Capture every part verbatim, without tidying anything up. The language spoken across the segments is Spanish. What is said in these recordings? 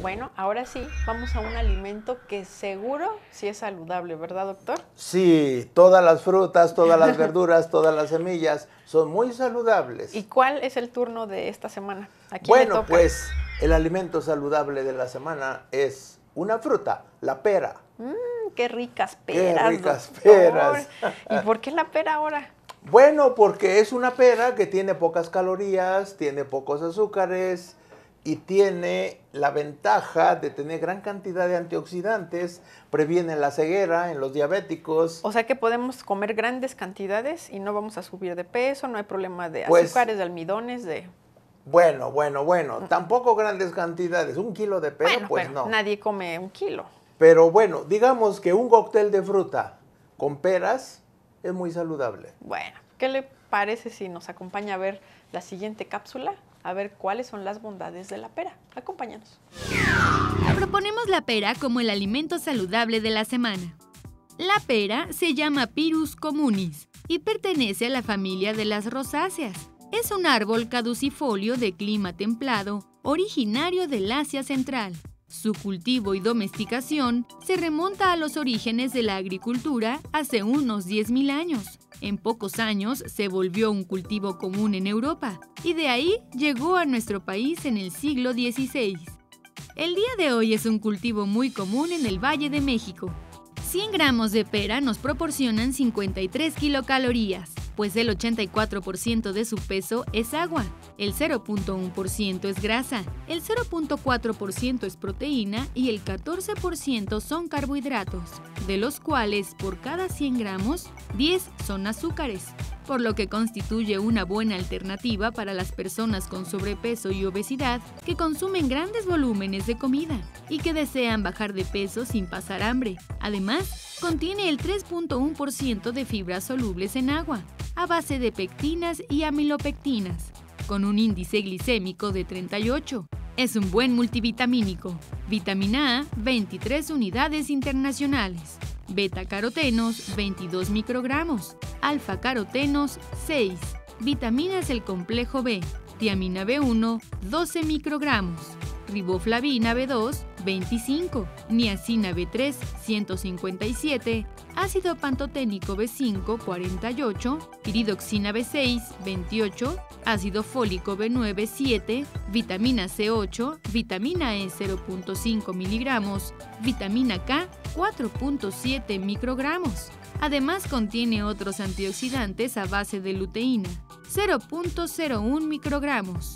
Bueno, ahora sí, vamos a un alimento que seguro sí es saludable, ¿verdad, doctor? Sí, todas las frutas, todas las verduras, todas las semillas son muy saludables. ¿Y cuál es el turno de esta semana? ¿A quién le Bueno, toca? pues el alimento saludable de la semana es una fruta, la pera. Mmm, qué ricas Qué peras, ricas doctor. peras. ¿Y por qué la pera ahora? Bueno, porque es una pera que tiene pocas calorías, tiene pocos azúcares y tiene la ventaja de tener gran cantidad de antioxidantes, previene la ceguera en los diabéticos. O sea que podemos comer grandes cantidades y no vamos a subir de peso, no hay problema de Pues, azúcares, de almidones, de... Bueno, bueno, bueno, tampoco grandes cantidades, un kilo de pera, Bueno, pues pero no. nadie come un kilo. Pero bueno, digamos que un cóctel de fruta con peras es muy saludable. Bueno, ¿qué le parece si nos acompaña a ver la siguiente cápsula? A ver cuáles son las bondades de la pera. Acompáñanos. Proponemos la pera como el alimento saludable de la semana. La pera se llama Pyrus communis y pertenece a la familia de las rosáceas. Es un árbol caducifolio de clima templado, originario del Asia Central. Su cultivo y domesticación se remonta a los orígenes de la agricultura hace unos diez mil años. En pocos años se volvió un cultivo común en Europa y de ahí llegó a nuestro país en el siglo dieciséis. El día de hoy es un cultivo muy común en el Valle de México. cien gramos de pera nos proporcionan cincuenta y tres kilocalorías, pues el ochenta y cuatro por ciento de su peso es agua, el cero punto uno por ciento es grasa, el cero punto cuatro por ciento es proteína y el catorce por ciento son carbohidratos, de los cuales por cada cien gramos, diez son azúcares, por lo que constituye una buena alternativa para las personas con sobrepeso y obesidad que consumen grandes volúmenes de comida y que desean bajar de peso sin pasar hambre. Además, contiene el tres punto uno por ciento de fibras solubles en agua, a base de pectinas y amilopectinas, con un índice glicémico de treinta y ocho. Es un buen multivitamínico. Vitamina A, veintitrés unidades internacionales. Beta-carotenos, veintidós microgramos. Alfa-carotenos, seis. Vitaminas del complejo B. Tiamina B uno, doce microgramos. Riboflavina B dos, veinticinco. Niacina B tres, ciento cincuenta y siete. Ácido pantoténico B cinco, cuarenta y ocho. Iridoxina B seis, veintiocho. Ácido fólico B nueve, siete. Vitamina C ocho. Vitamina E cero punto cinco miligramos. Vitamina K, cuatro punto siete microgramos. Además contiene otros antioxidantes a base de luteína, cero punto cero uno microgramos.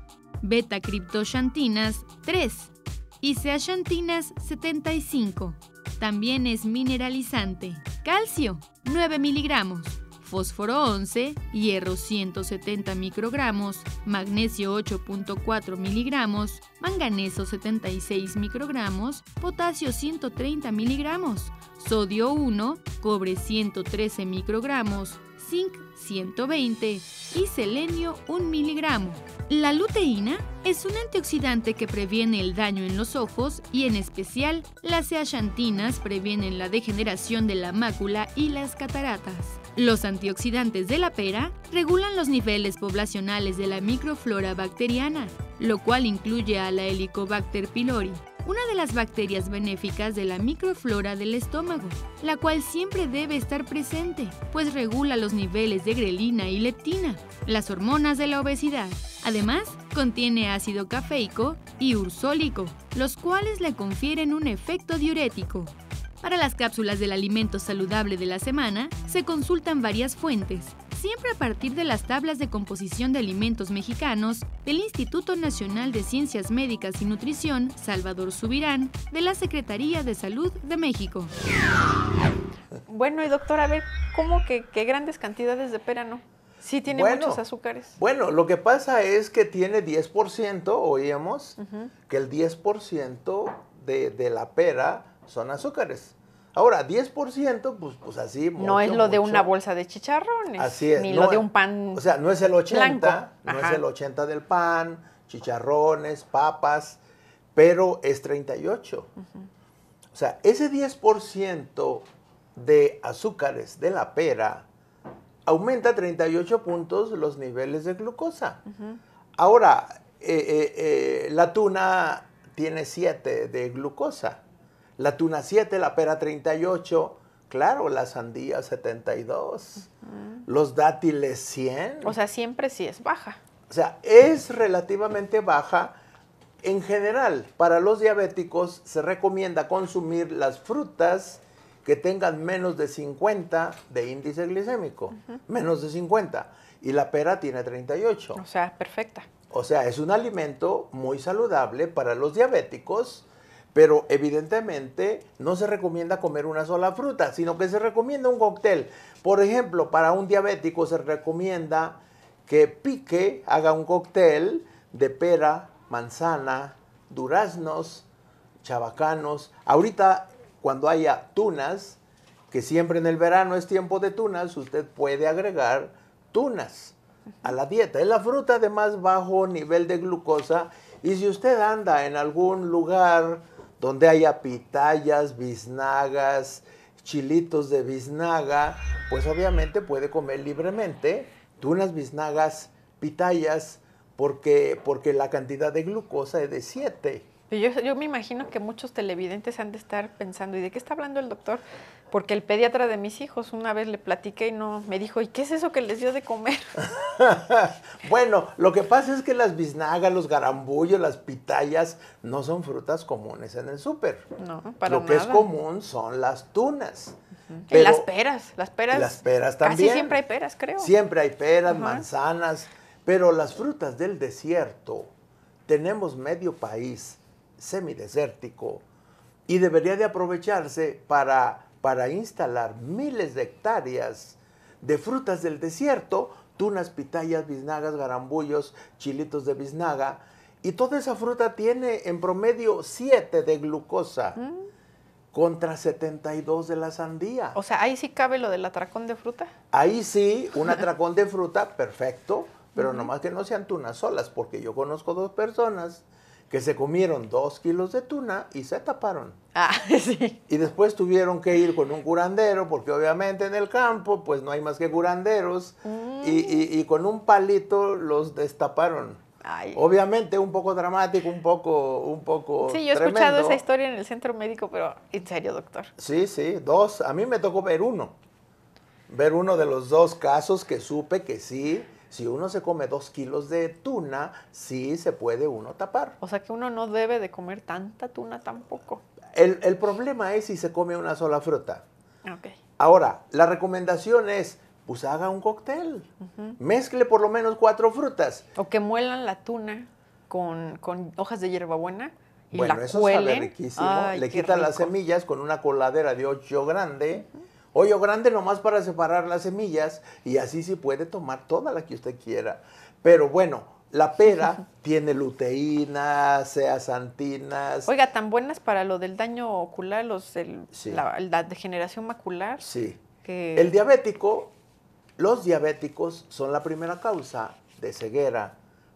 Beta-criptoxantinas, tres. Y zeaxantinas, setenta y cinco. También es mineralizante. Calcio, nueve miligramos. Fósforo once, hierro ciento setenta microgramos, magnesio ocho punto cuatro miligramos, manganeso setenta y seis microgramos, potasio ciento treinta miligramos, sodio uno, cobre ciento trece microgramos, zinc ciento veinte y selenio un miligramo. La luteína es un antioxidante que previene el daño en los ojos y en especial las zeaxantinas previenen la degeneración de la mácula y las cataratas. Los antioxidantes de la pera regulan los niveles poblacionales de la microflora bacteriana, lo cual incluye a la Helicobacter pylori, una de las bacterias benéficas de la microflora del estómago, la cual siempre debe estar presente, pues regula los niveles de grelina y leptina, las hormonas de la obesidad. Además, contiene ácido cafeico y ursólico, los cuales le confieren un efecto diurético. Para las cápsulas del alimento saludable de la semana, se consultan varias fuentes, siempre a partir de las tablas de composición de alimentos mexicanos del Instituto Nacional de Ciencias Médicas y Nutrición, Salvador Subirán, de la Secretaría de Salud de México. Bueno, y doctor, a ver, ¿cómo que, que grandes cantidades de pera no? Sí tiene Bueno, muchos azúcares. Bueno, lo que pasa es que tiene diez por ciento, oíamos, uh-huh. que el diez por ciento de, de la pera son azúcares. Ahora, diez por ciento, pues, pues así mucho, no es lo de mucho. una bolsa de chicharrones. Así es. Ni no, lo de un pan O sea, no es el ochenta, blanco. no es el ochenta del pan, chicharrones, papas, pero es treinta y ocho. Uh-huh. O sea, ese diez por ciento de azúcares de la pera aumenta treinta y ocho puntos los niveles de glucosa. Uh-huh. Ahora, eh, eh, eh, la tuna tiene siete de glucosa, la tuna siete, la pera treinta y ocho, claro, la sandía setenta y dos, uh-huh. los dátiles cien. O sea, siempre sí es baja. O sea, es relativamente baja. En general, para los diabéticos se recomienda consumir las frutas que tengan menos de cincuenta de índice glicémico, uh-huh. menos de cincuenta, y la pera tiene treinta y ocho. O sea, perfecta. O sea, es un alimento muy saludable para los diabéticos, pero evidentemente no se recomienda comer una sola fruta, sino que se recomienda un cóctel. Por ejemplo, para un diabético se recomienda que pique, haga un cóctel de pera, manzana, duraznos, chabacanos. Ahorita, cuando haya tunas, que siempre en el verano es tiempo de tunas, usted puede agregar tunas a la dieta. Es la fruta de más bajo nivel de glucosa, y si usted anda en algún lugar donde haya pitayas, biznagas, chilitos de biznaga, pues obviamente puede comer libremente tunas, biznagas, pitayas, porque, porque la cantidad de glucosa es de siete. Yo, yo me imagino que muchos televidentes han de estar pensando, ¿y de qué está hablando el doctor? Porque el pediatra de mis hijos una vez le platiqué y no me dijo, ¿y qué es eso que les dio de comer? Bueno, lo que pasa es que las biznagas, los garambullos, las pitayas no son frutas comunes en el súper. No, para Lo que nada. es común son las tunas. Uh-huh. Pero, y las peras, las peras. Las peras también. Casi siempre hay peras, creo. Siempre hay peras, uh-huh. manzanas, pero las frutas del desierto, tenemos medio país semidesértico y debería de aprovecharse para, para instalar miles de hectáreas de frutas del desierto, tunas, pitayas, biznagas, garambullos, chilitos de biznaga, y toda esa fruta tiene en promedio siete de glucosa mm. contra setenta y dos de la sandía. O sea, ahí sí cabe lo del atracón de fruta. Ahí sí, un atracón de fruta, perfecto, pero uh-huh. nomás que no sean tunas solas, porque yo conozco dos personas que se comieron dos kilos de tuna y se taparon. Ah, sí. Y después tuvieron que ir con un curandero, porque obviamente en el campo pues no hay más que curanderos, mm. y, y, y con un palito los destaparon. Ay. Obviamente un poco dramático, un poco, un poco Sí, yo he tremendo. escuchado esa historia en el centro médico, pero en serio, doctor. Sí, sí, dos. A mí me tocó ver uno. Ver uno de los dos casos que supe que sí. Si uno se come dos kilos de tuna, sí se puede uno tapar. O sea que uno no debe de comer tanta tuna tampoco. El, el problema es si se come una sola fruta. Okay. Ahora, la recomendación es, pues haga un cóctel. Uh-huh. Mezcle por lo menos cuatro frutas. O que muelan la tuna con, con hojas de hierbabuena y bueno, la eso cuelen. Sabe riquísimo. Ay, le quitan las semillas con una coladera de hoyo grande. Uh-huh. Hoyo grande nomás para separar las semillas, y así sí puede tomar toda la que usted quiera. Pero bueno, la pera tiene luteína, zeaxantinas. Oiga, tan buenas para lo del daño ocular, los el, sí. la, la degeneración macular. Sí. Que... El diabético, los diabéticos son la primera causa de ceguera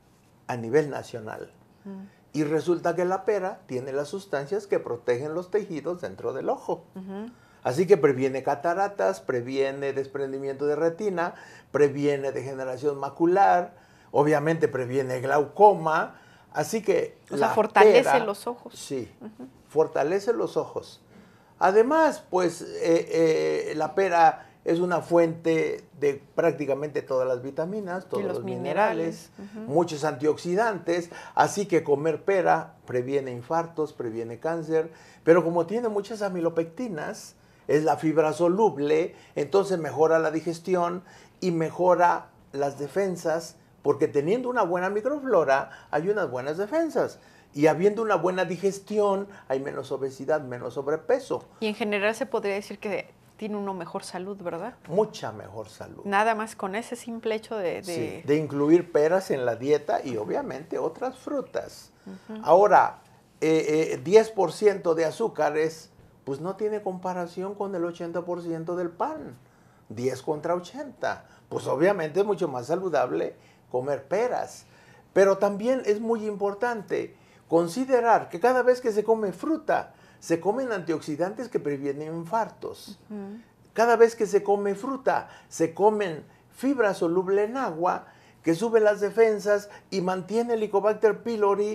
a nivel nacional. Uh-huh. Y resulta que la pera tiene las sustancias que protegen los tejidos dentro del ojo. Uh-huh. Así que previene cataratas, previene desprendimiento de retina, previene degeneración macular, obviamente previene glaucoma, así que o la sea, fortalece pera, los ojos. Sí, uh-huh. fortalece los ojos. Además, pues eh, eh, la pera es una fuente de prácticamente todas las vitaminas, todos los, los minerales, minerales uh-huh. muchos antioxidantes, así que comer pera previene infartos, previene cáncer, pero como tiene muchas amilopectinas, es la fibra soluble, entonces mejora la digestión y mejora las defensas, porque teniendo una buena microflora hay unas buenas defensas. Y habiendo una buena digestión hay menos obesidad, menos sobrepeso. Y en general se podría decir que tiene uno mejor salud, ¿verdad? Mucha mejor salud. Nada más con ese simple hecho de... De, sí, de incluir peras en la dieta y obviamente otras frutas. Uh-huh. Ahora, eh, eh, diez por ciento de azúcares pues no tiene comparación con el ochenta por ciento del pan, diez contra ochenta. Pues obviamente es mucho más saludable comer peras. Pero también es muy importante considerar que cada vez que se come fruta, se comen antioxidantes que previenen infartos. Uh-huh. Cada vez que se come fruta, se comen fibra soluble en agua que sube las defensas y mantiene el Helicobacter pylori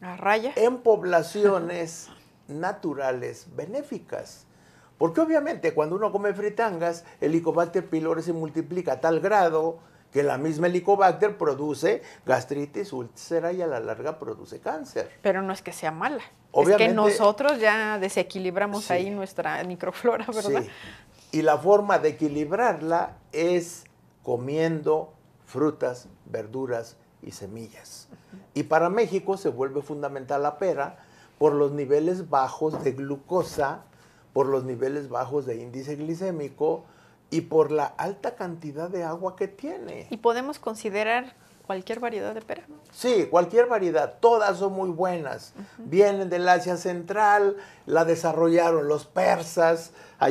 A raya. en poblaciones naturales benéficas. Porque obviamente cuando uno come fritangas, el Helicobacter pylori se multiplica a tal grado que la misma Helicobacter produce gastritis, úlcera y a la larga produce cáncer. Pero no es que sea mala. Obviamente, es que nosotros ya desequilibramos sí, ahí nuestra microflora, ¿verdad? Sí. Y la forma de equilibrarla es comiendo frutas, verduras y semillas. Uh-huh. Y para México se vuelve fundamental la pera por los niveles bajos de glucosa, por los niveles bajos de índice glicémico y por la alta cantidad de agua que tiene. ¿Y podemos considerar cualquier variedad de pera? Sí, cualquier variedad. Todas son muy buenas. Uh-huh. Vienen del Asia Central, la desarrollaron los persas,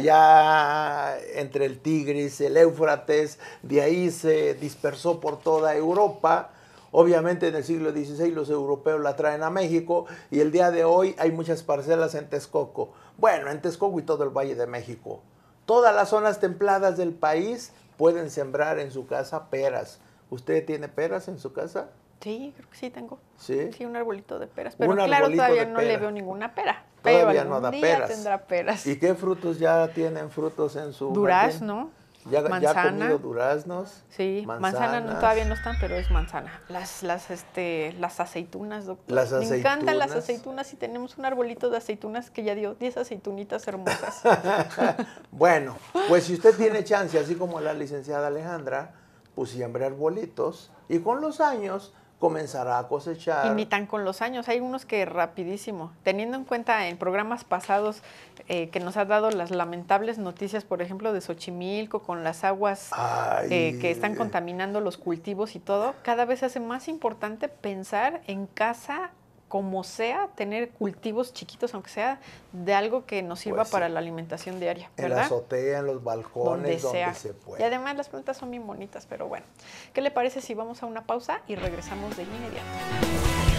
allá entre el Tigris, el Éufrates, de ahí se dispersó por toda Europa. Obviamente en el siglo dieciséis los europeos la traen a México y el día de hoy hay muchas parcelas en Texcoco. Bueno, en Texcoco y todo el Valle de México. Todas las zonas templadas del país pueden sembrar en su casa peras. ¿Usted tiene peras en su casa? Sí, creo que sí tengo. ¿Sí? Sí, un arbolito de peras. Pero un claro, todavía no pera. le veo ninguna pera. Todavía pero algún no da día peras. tendrá peras. ¿Y qué frutos ya tienen frutos en su Durazno, ¿Ya, manzana. ¿Ya ha comido duraznos? Sí, manzana no, todavía no están, pero es manzana. Las, las, este, las aceitunas, doctor. Las Me aceitunas. encantan las aceitunas y tenemos un arbolito de aceitunas que ya dio diez aceitunitas hermosas. Bueno, pues si usted tiene chance, así como la licenciada Alejandra, pues siembra arbolitos y con los años comenzará a cosechar. Y ni tan con los años, hay unos que rapidísimo. Teniendo en cuenta en programas pasados eh, que nos ha dado las lamentables noticias, por ejemplo, de Xochimilco, con las aguas eh, que están contaminando los cultivos y todo, cada vez se hace más importante pensar en casa, como sea, tener cultivos chiquitos, aunque sea de algo que nos sirva pues sí. para la alimentación diaria, ¿verdad? En la azotea, en los balcones, donde, donde se pueda. Y además las plantas son bien bonitas, pero bueno. ¿Qué le parece si vamos a una pausa y regresamos de inmediato?